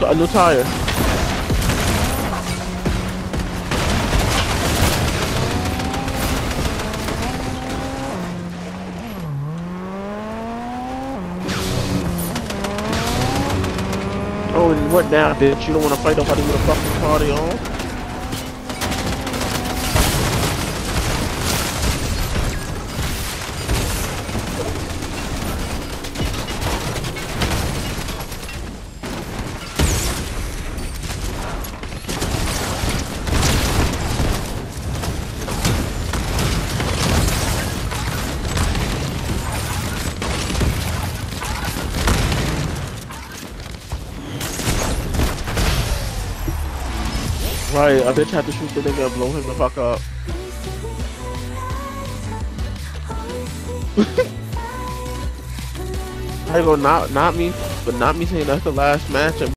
A new tire. Oh, and what now, bitch? You don't want to fight nobody with a fucking party on? Right, a bitch had to shoot the nigga and blow him the fuck up. I go not me, but not me saying that's the last match.